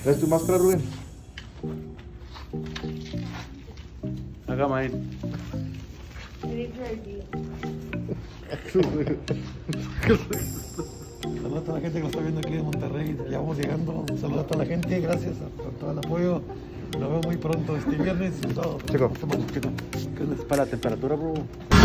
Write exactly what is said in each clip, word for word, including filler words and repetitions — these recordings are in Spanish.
¿Traes tu máscara, Rubén? Haga maíz. Saludos a toda la gente que nos está viendo aquí de Monterrey. Ya vamos llegando. Saludos a toda la gente. Gracias por todo el apoyo. Nos vemos muy pronto este viernes y todo. Chico, ¿qué es para la temperatura, bro?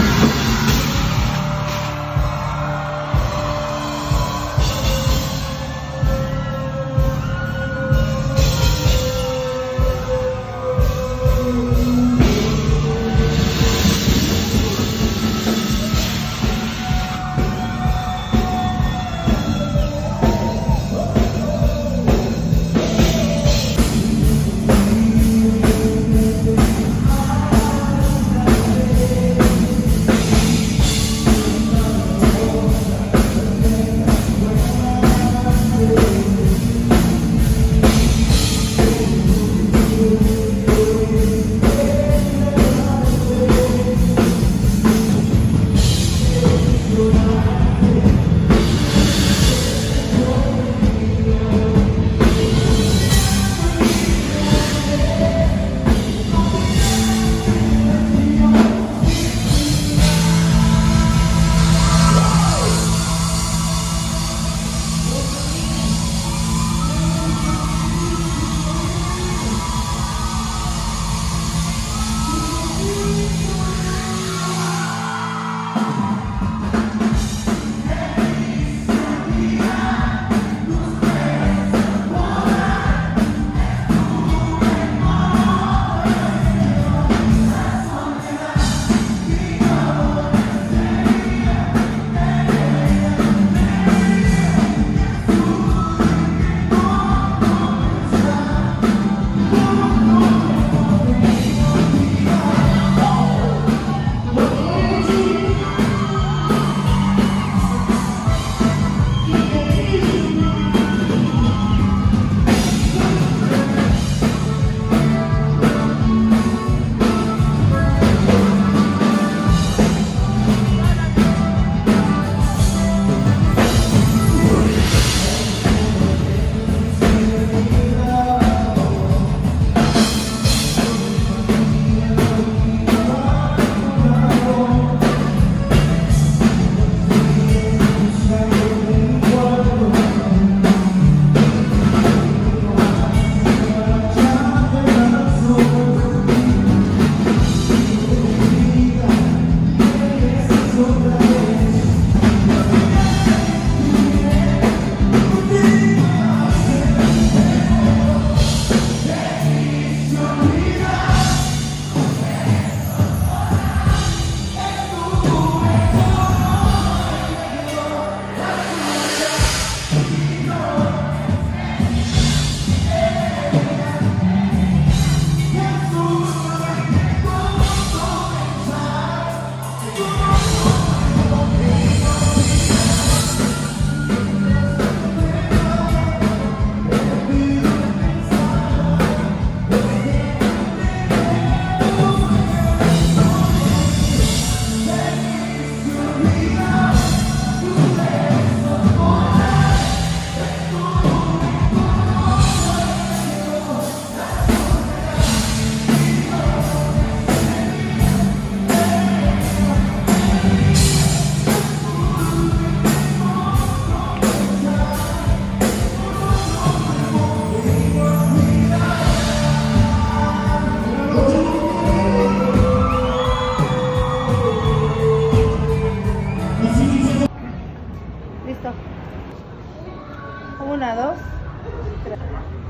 Una, dos, tres.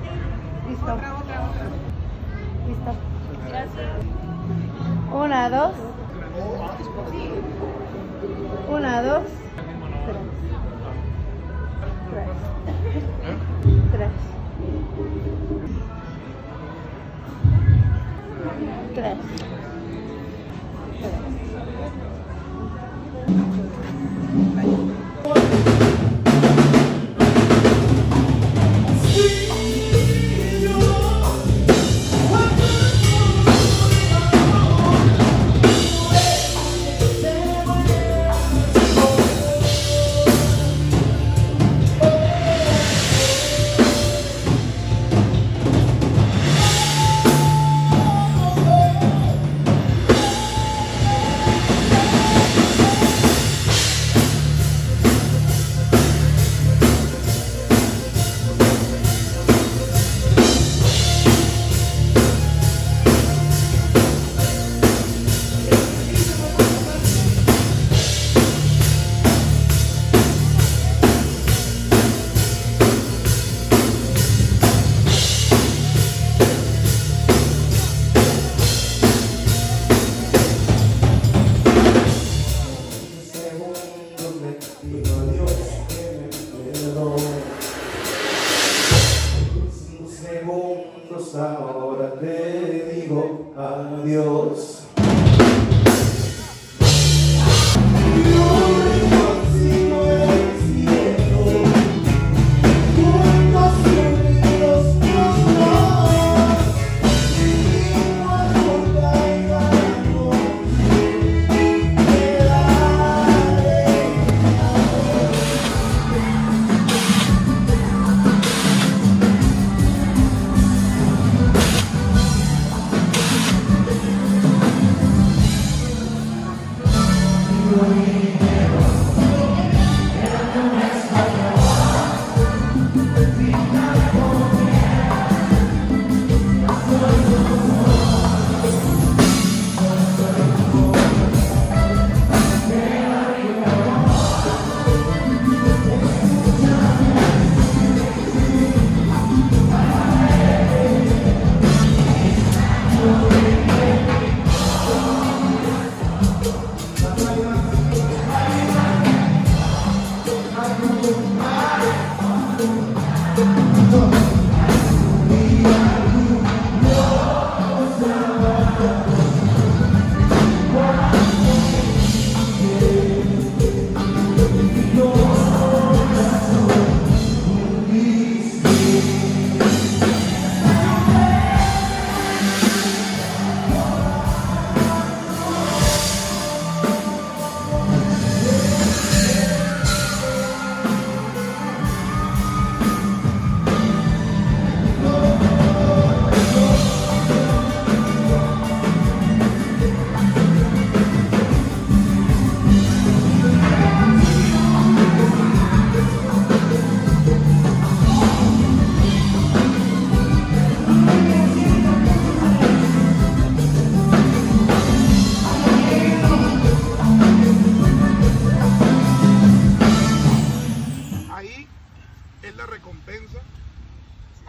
Listo. Listo. Una, dos. Una, dos. Tres. Tres. Tres. Tres.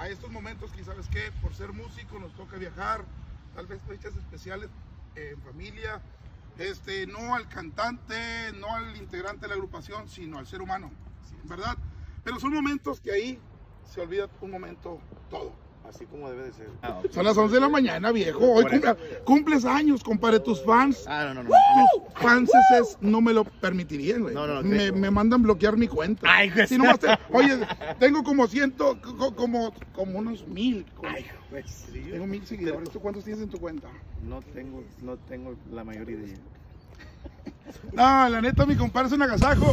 estos momentos que, ¿sabes qué? Por ser músico nos toca viajar, tal vez fechas especiales en familia, este, no al cantante, no al integrante de la agrupación, sino al ser humano, ¿verdad? Pero son momentos que ahí se olvida un momento todo. Así como debe de ser. Ah, son las once de la mañana, viejo. Hoy cumple, cumples años, compadre. Tus fans. Ah, no, no, no. Tus fans no me lo permitirían, güey. No, no, no. Me, me mandan bloquear mi cuenta. Ay, güey. Si no te, oye, tengo como ciento, como, como unos mil. Como, Ay, güey. ¿Sí? tengo mil seguidores. ¿Tú cuántos tienes en tu cuenta? No tengo, no tengo la mayor idea. No, la neta, mi compadre es un agasajo.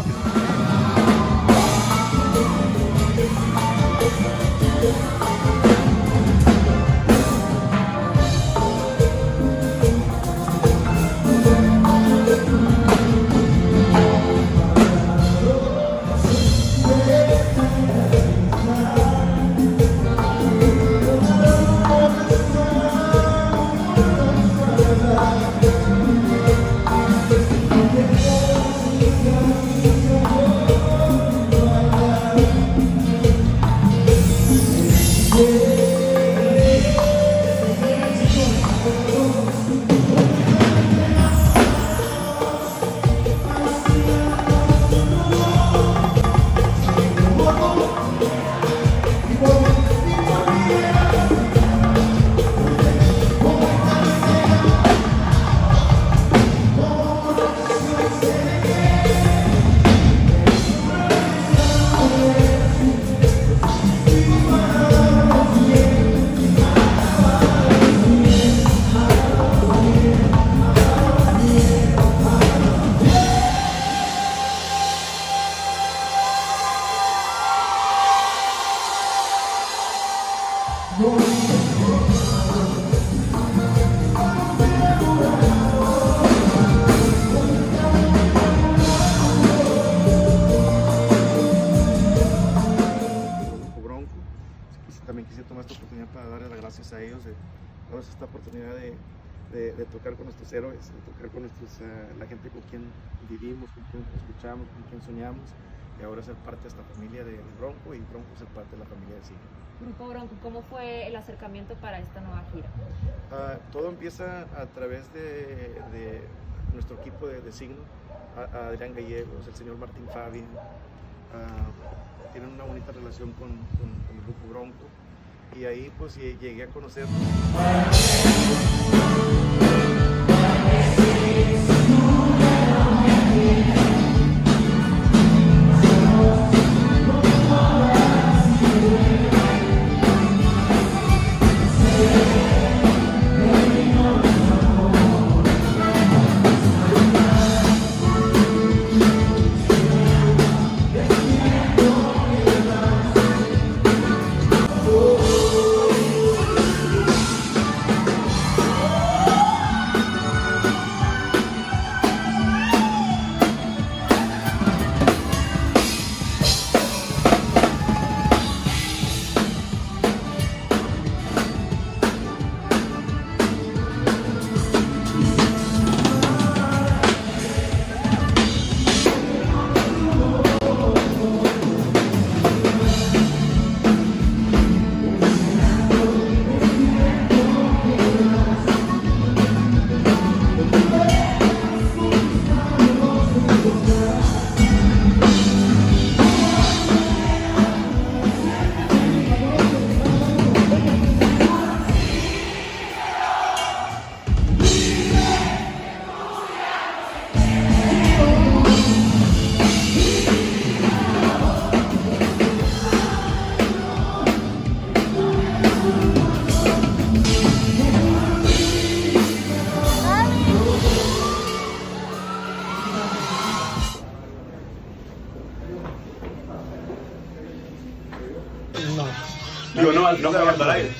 Bronco. También quisiera tomar esta oportunidad para darle las gracias a ellos de darnos esta oportunidad de, de, de tocar con nuestros héroes, de tocar con nuestros, uh, la gente con quien vivimos, con quien escuchamos, con quien soñamos, y ahora ser parte de esta familia de Bronco y Bronco ser parte de la familia de Signo. Grupo Bronco, ¿cómo fue el acercamiento para esta nueva gira? Uh, todo empieza a través de, de nuestro equipo de, de Signo, a, a Adrián Gallegos, el señor Martín Fabian. Uh, tienen una bonita relación con, con, con el Grupo Bronco, y ahí pues llegué a conocer. Digo, no, no grabando al aire.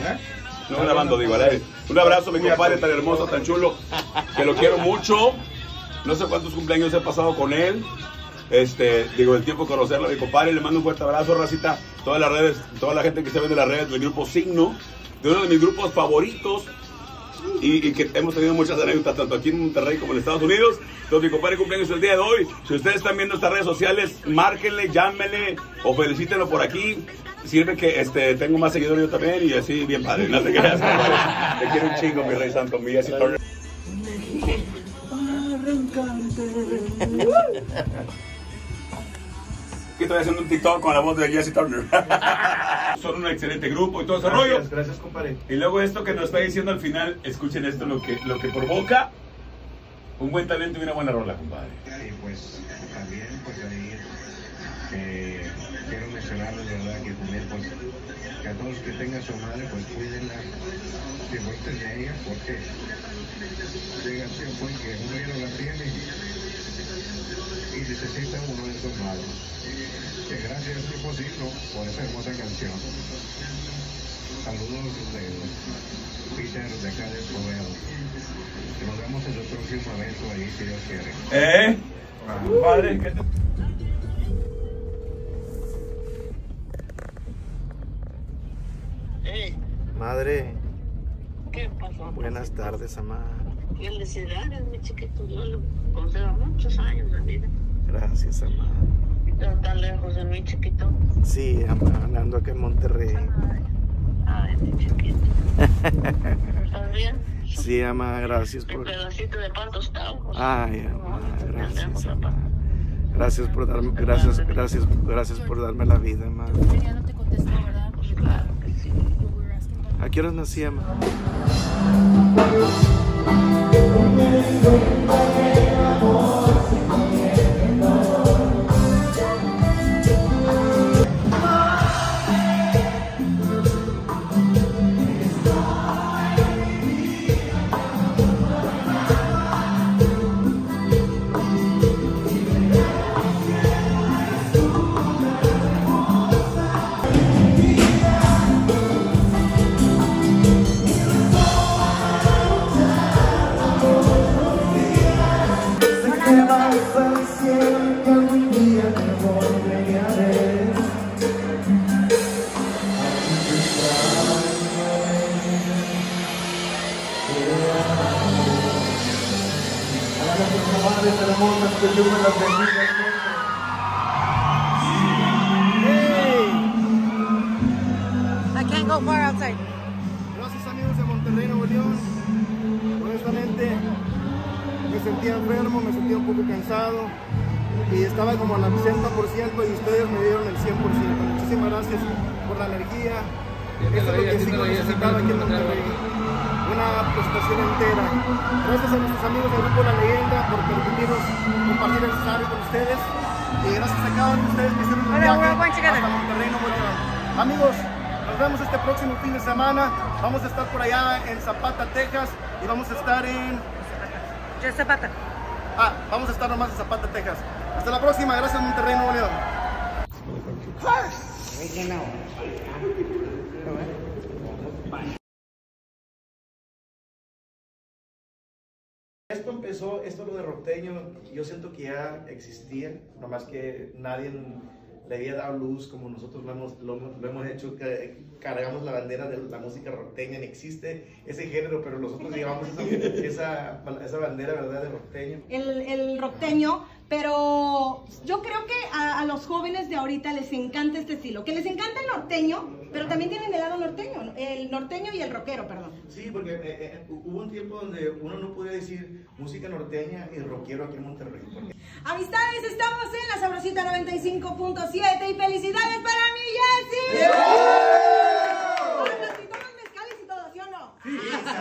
No grabando, digo, al aire. Un abrazo, mi compadre, tan hermoso, tan chulo, que lo quiero mucho. No sé cuántos cumpleaños he pasado con él. Este, digo, el tiempo de conocerlo, mi compadre, le mando un fuerte abrazo, racita. Todas las redes, toda la gente que se ve de las redes del grupo Signo, de uno de mis grupos favoritos. Y, y que hemos tenido muchas anécdotas tanto aquí en Monterrey como en Estados Unidos. Entonces mi compadre cumpleaños el día de hoy. Si ustedes están viendo estas redes sociales, márquenle, llámenle o felicítenlo por aquí. sirve que este, tengo más seguidores yo también y así bien padre. No te creas, compadre. Te quiero un chingo, mi rey santo, mi Jesse Turner. Que estoy haciendo un TikTok con la voz de Jesse Turner. Son un excelente grupo y todo ese rollo. Gracias, gracias, compadre. Y luego esto que nos está diciendo al final, escuchen esto, lo que, lo que provoca un buen talento y una buena rola, compadre. Y pues también pues ahí eh, quiero mencionarles, ¿verdad? Que también pues que a todos que tengan su madre pues cuídenla, disfruten de ella, porque llega el tiempo en que uno ya no la tiene y necesita uno de sus madres. Que gracias a Tipo Signo por esa hermosa canción. Saludos de Peter de acá de Escobedo. Que nos vemos en el próximo evento ahí, si Dios quiere. ¿Eh? Padre, ¿qué te... Hey, Madre, ¿qué pasó? buenas tardes, amá. Felicidades, mi chiquito. Yo le concedo muchos años de vida. Gracias, amá. Pero tan lejos de mí, chiquito. Sí, amá, ando acá en Monterrey. Ay, ay, mi chiquito. ¿Estás bien? Sí, amá, gracias Mi por... pedacito de pan tostado. Ay, amá, gracias, amá. Gracias por darme, gracias, gracias, gracias por darme la vida, amá. Ya no te contestó, ¿verdad? Pues claro que sí. ¿A qué horas nací, amá? I can't go far outside. Gracias, amigos de Monterrey, Nuevo León. Honestamente, me sentía enfermo, me sentía un poco cansado y estaba como al ochenta por ciento y ustedes me dieron el cien por ciento. Muchísimas gracias por la energía. Eso es lo que sí necesitaba aquí en Monterrey. Una prestación entera. Gracias a nuestros amigos del Grupo La Leyenda por permitirnos compartir el escenario con ustedes. Y gracias a cada uno de ustedes que hicieron un viaje hasta Monterrey, Nuevo León. Amigos, nos vemos este próximo fin de semana. Vamos a estar por allá en Zapata, Texas. Y vamos a estar en... Yo Zapata. Ah, vamos a estar nomás en Zapata, Texas. Hasta la próxima. Gracias, Monterrey, Nuevo León. Esto empezó, esto lo de Rockteño, yo siento que ya existía, nomás que nadie le había dado luz como nosotros lo hemos, lo, lo hemos hecho, que cargamos la bandera de la música rockteña, no existe ese género, pero nosotros llevamos esa, esa, esa bandera, ¿verdad?, de rockteño. El, el rockteño, pero yo creo que a, a los jóvenes de ahorita les encanta este estilo, que les encanta el norteño, pero también tienen el lado norteño, el norteño y el rockero, perdón. Sí, porque eh, eh, hubo un tiempo donde uno no podía decir música norteña y rockero aquí en Monterrey. Porque... Amistades, estamos en la Sabrosita noventa y cinco punto siete y felicidades para mi Jessy. ¡Yeah! Y todos los mezcales y todo, ¿sí o no? Sí,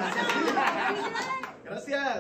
gracias.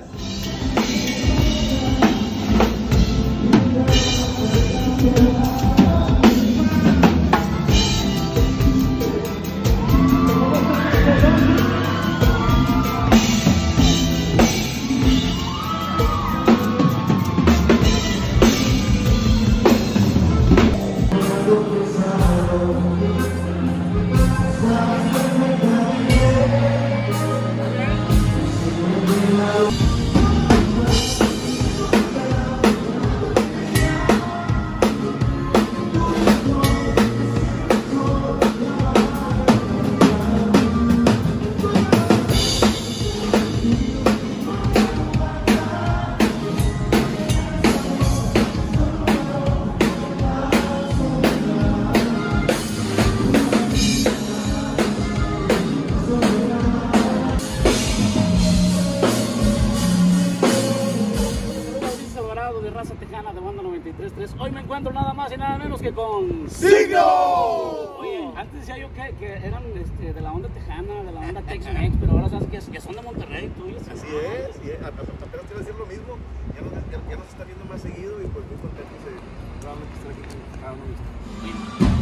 raza tejana de Banda noventa y tres punto tres. Hoy me encuentro nada más y nada menos que con... ¡Signo! Oye, antes decía yo que, que eran este, de la onda tejana, de la onda Tex-Mex, pero ahora sabes que, que son de Monterrey, tú. Así es, sí, apenas quiero decir lo mismo. Ya nos, ya, ya nos está viendo más seguido y pues muy contentos de nuevamente estar aquí con cada uno de ustedes.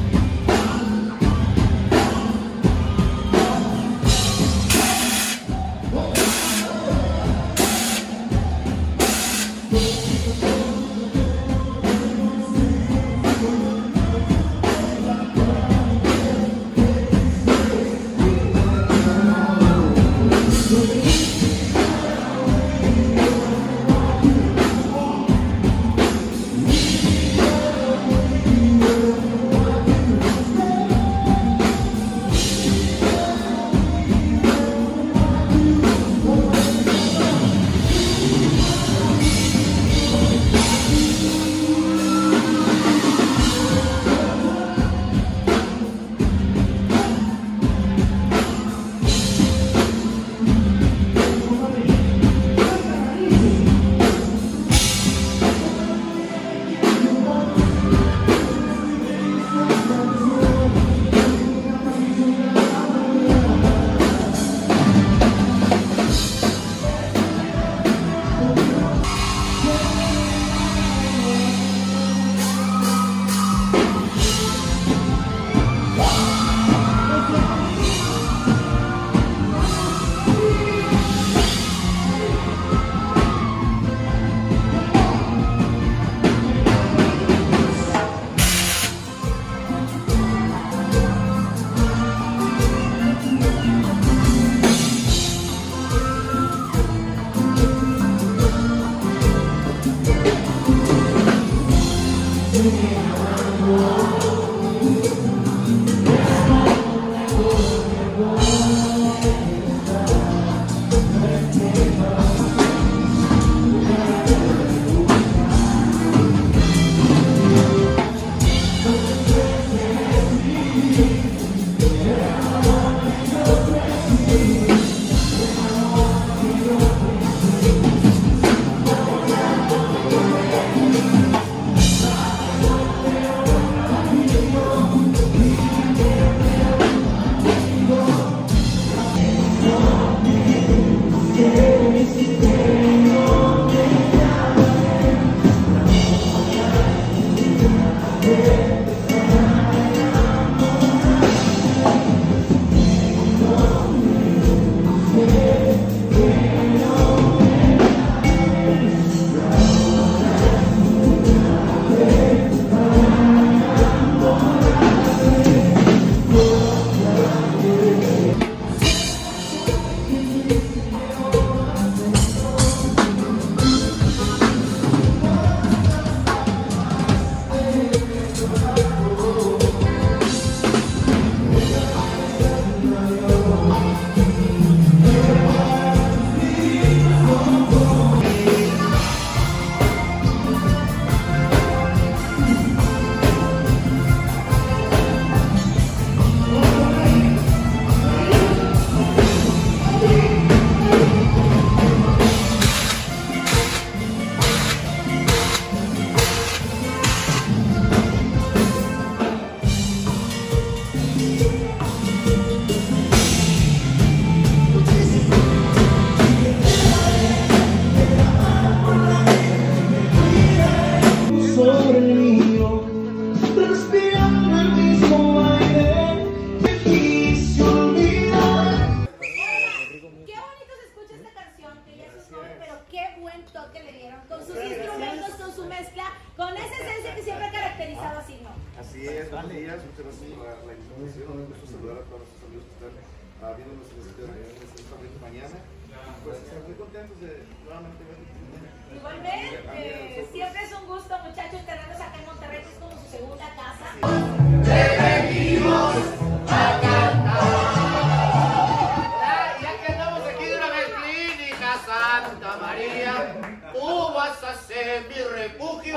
Así es, buenos días, muchas gracias por la, la invitación. Un gusto saludar a todos nuestros amigos que están uh, viéndonos en esta esta mañana. Pues muy contentos de nuevamente verlos. Igualmente, eh, siempre es un gusto, muchachos, tenerlos acá en Monterrey, que es como su segunda casa. Te venimos a cantar. Ya que andamos aquí de una vez, Clínica Santa María, tú vas a ser mi refugio.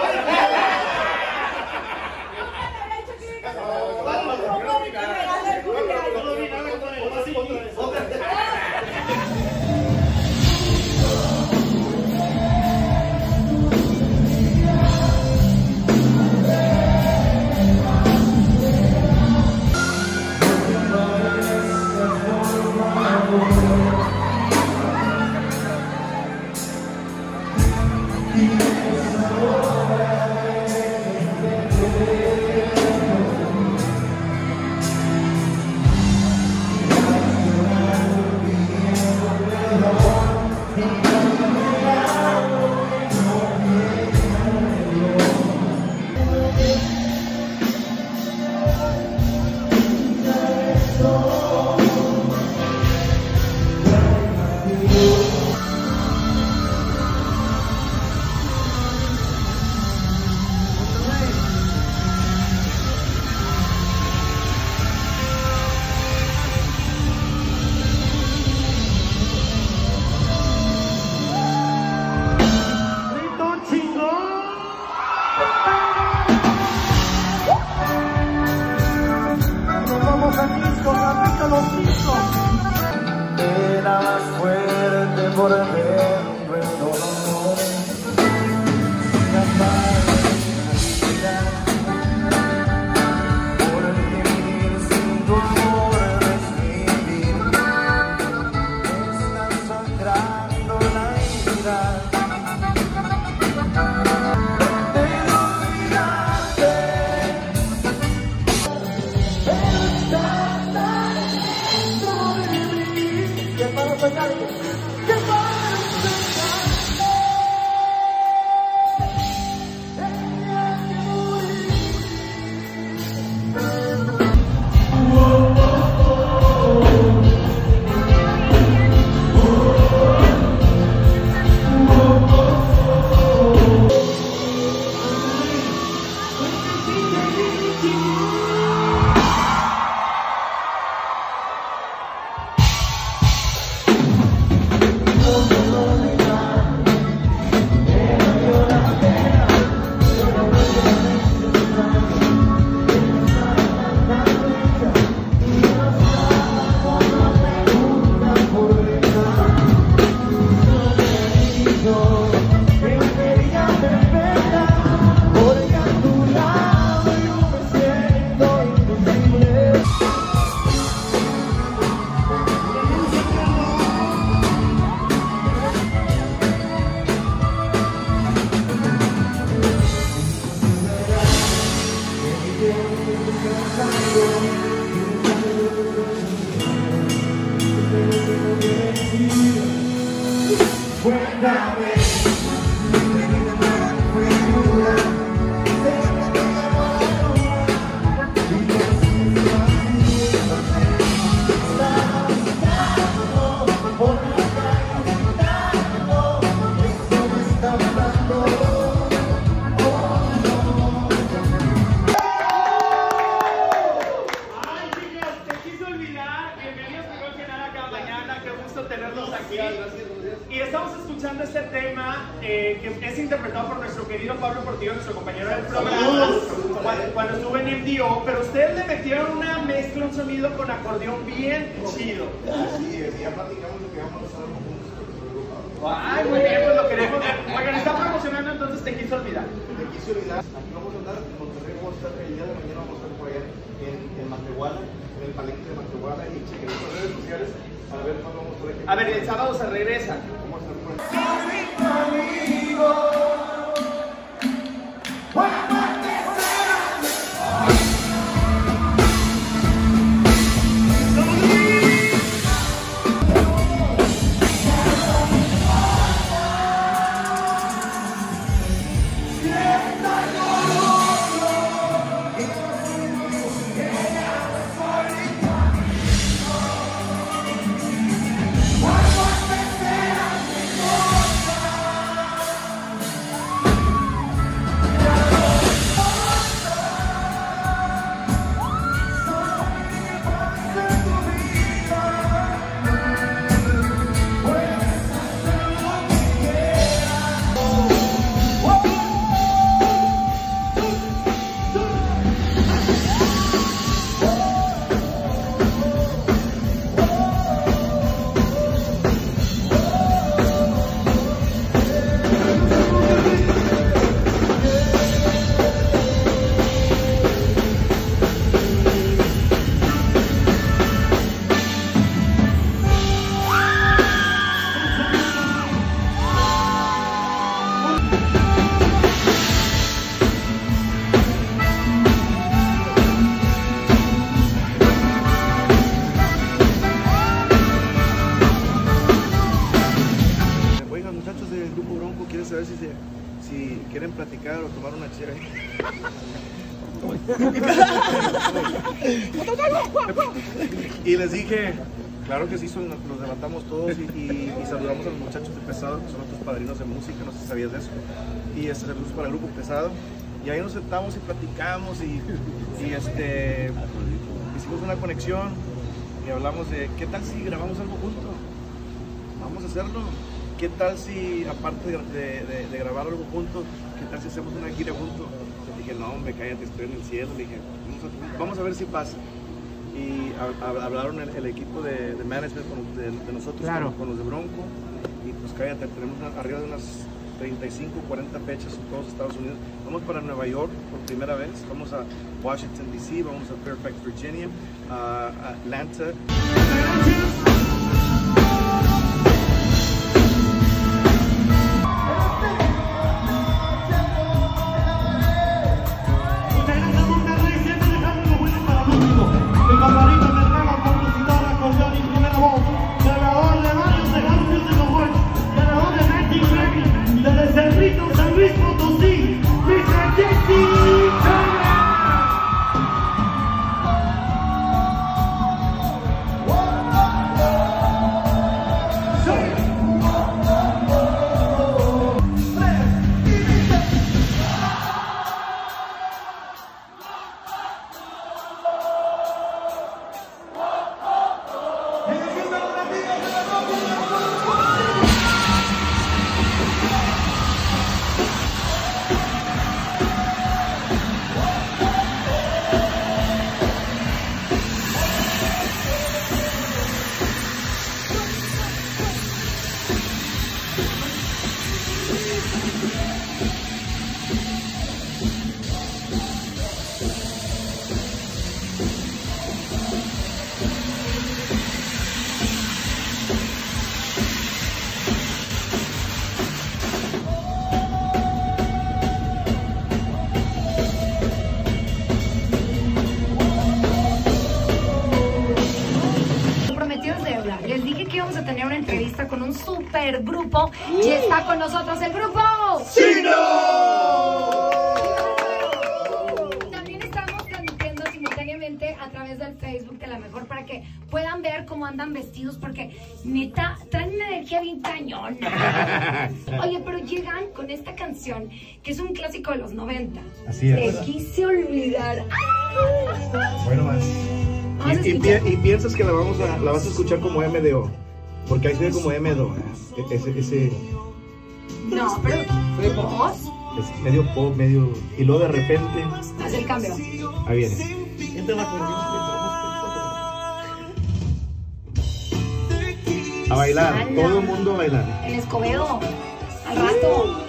por ver un retorno sin amar la vida, por el vivir sin tu amor desvivir, está sangrando la herida. Y estamos escuchando este tema eh, que es interpretado por nuestro querido Pablo Portillo, nuestro compañero del programa, cuando, cuando estuvo en M D O, pero ustedes le metieron una mezcla, un sonido con acordeón bien chido. Así es, ya platicamos lo que vamos a hacer juntos. Ay, muy bien, pues lo queremos ver. Oigan, está promocionando entonces Te Quise Olvidar. Te Quise Olvidar, aquí vamos a andar, en Monterrey vamos a estar, el día de mañana vamos a estar por allá en, en Matehuala, en el palenque de Matehuala, y chequen nuestras redes sociales a ver cuándo vamos por aquí. A ver, el sábado se regresa. Vamos a estar por aquí. A ver si, se, si quieren platicar o tomar una chela. Y les dije, claro que sí, son, nos levantamos todos y, y, y saludamos a los muchachos de Pesado, que son nuestros padrinos de música, no sé si sabías de eso. Y este, saludos para el grupo Pesado. Y ahí nos sentamos y platicamos y, y este, hicimos una conexión y hablamos de qué tal si grabamos algo juntos. Vamos a hacerlo. ¿Qué tal si, aparte de, de, de grabar algo juntos, qué tal si hacemos una gira juntos? Le dije, no, hombre, cállate, estoy en el cielo. Le dije, vamos a, vamos a ver si pasa. Y a, a, hablaron el, el equipo de, de management con, de, de nosotros, claro, con, con los de Bronco, y pues cállate, tenemos una, arriba de unas treinta y cinco, cuarenta fechas en todos Estados Unidos. Vamos para Nueva York por primera vez, vamos a Washington D C, vamos a Fairfax, Virginia, a Atlanta. Les dije que íbamos a tener una entrevista con un super grupo y está con nosotros el grupo ¡Chino! También estamos transmitiendo simultáneamente a través del Facebook de La Mejor para que puedan ver cómo andan vestidos porque neta traen una energía bien cañona. Oye, pero llegan con esta canción que es un clásico de los noventa. Así es. Te quise olvidar. Bueno, más. Y, y, pi y piensas que la, vamos a, la vas a escuchar como M D O, porque ahí se ve como M D O, ¿eh? ese, ese... No, pero ¿vos? Es medio pop, medio... Y luego de repente... Haz el cambio. Ahí viene. A bailar, Ana. todo el mundo a bailar. En Escobedo, al rato.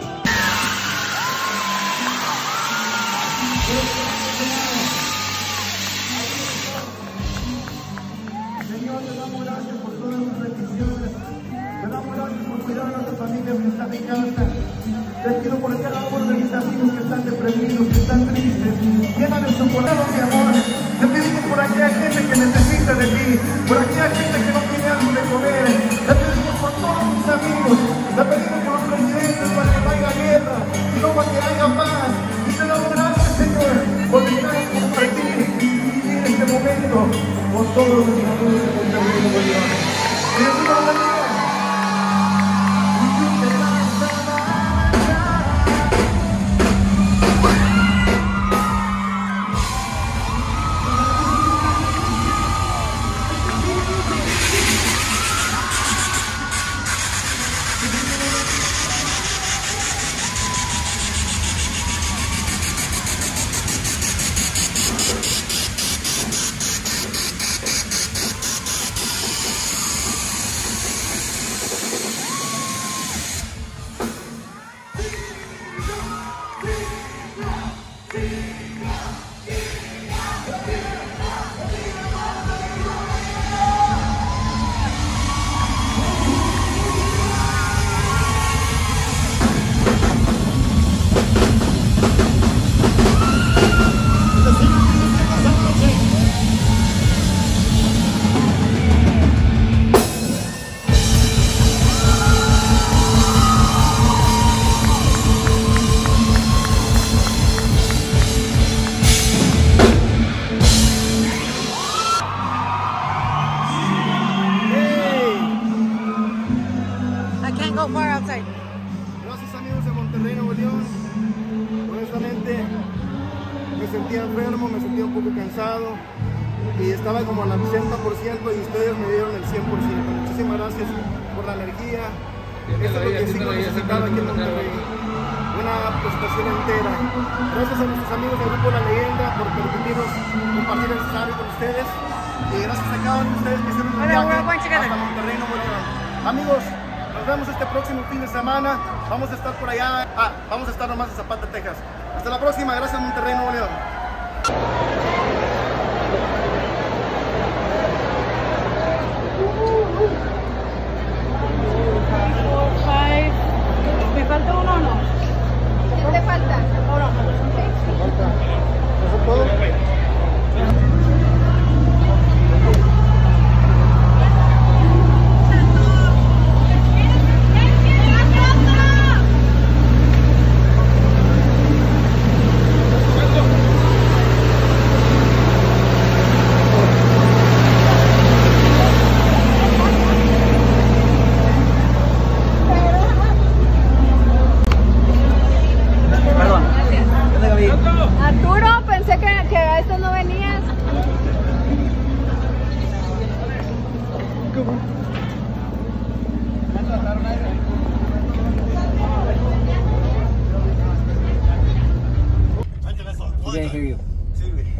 Señor, te damos gracias por todas sus bendiciones. Te damos gracias por cuidar a nuestras familias que están en casa. Te pido por cada uno de mis amigos que están deprimidos, que están tristes. Llénales su corazón de amor. Te pedimos por aquella gente que necesita de ti, por aquella gente que no tiene algo de comer. Te pedimos por todos mis amigos. Te pedimos por los presidentes para que no haya guerra, sino para que haya paz. Y te damos gracias, Señor, por dejar compartir en este momento con todos los amigos de Monterrey, Nuevo León. Y Dios te bendiga. Gracias, amigos de Monterrey, Nuevo León. Honestamente me sentía enfermo, me sentía un poco cansado y estaba como al ochenta por ciento y ustedes me dieron el cien por ciento. Muchísimas gracias por la energía. Esto es lo que sí necesitaba aquí en Monterrey. Una prestación entera. Gracias a nuestros amigos del Grupo La Leyenda por permitirnos compartir el escenario con ustedes. Y gracias a cada uno de ustedes que hicieron un viaje hasta Monterrey, Nuevo León. Amigos, nos vemos este próximo fin de semana. Vamos a estar por allá. Ah, vamos a estar nomás en Zapata, Texas. Hasta la próxima. Gracias, Monterrey, Nuevo León. ¿Me falta uno o no? ¿Qué te falta? No, no, ¿Eso es todo? Arturo, pensé que, que a esto no venías. Okay, here you. Sí, güey.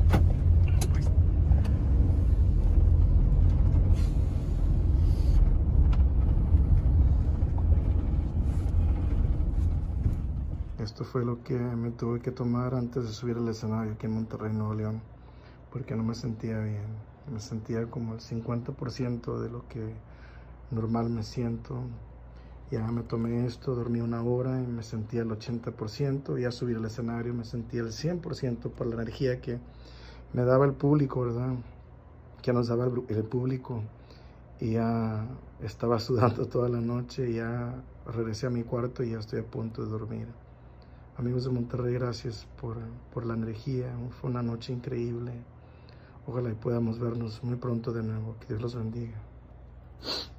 Esto fue lo que me tuve que tomar antes de subir al escenario aquí en Monterrey, Nuevo León, porque no me sentía bien. Me sentía como el cincuenta por ciento de lo que normal me siento. Ya me tomé esto, dormí una hora y me sentía el ochenta por ciento. Ya subí al escenario me sentía el cien por ciento por la energía que me daba el público, ¿verdad? Que nos daba el, el público. Y ya estaba sudando toda la noche, y ya regresé a mi cuarto y ya estoy a punto de dormir. Amigos de Monterrey, gracias por, por la energía. Fue una noche increíble. Ojalá y podamos vernos muy pronto de nuevo. Que Dios los bendiga.